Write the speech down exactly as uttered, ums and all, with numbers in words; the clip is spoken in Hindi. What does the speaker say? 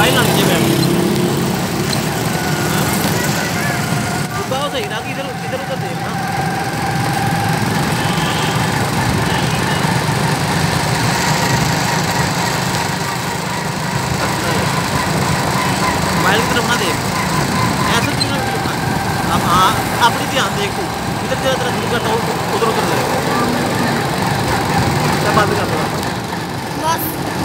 मोबाइल ना नीचे बैठ सही ना कि इधर इधर उधर देखना मोबाइल की तरफ ना देख ऐसे तुम ना अब हाँ अपनी ध्यान देख तू इधर तेरा तरह शुरू करता हूँ उधर उधर देख बंद कर दो बस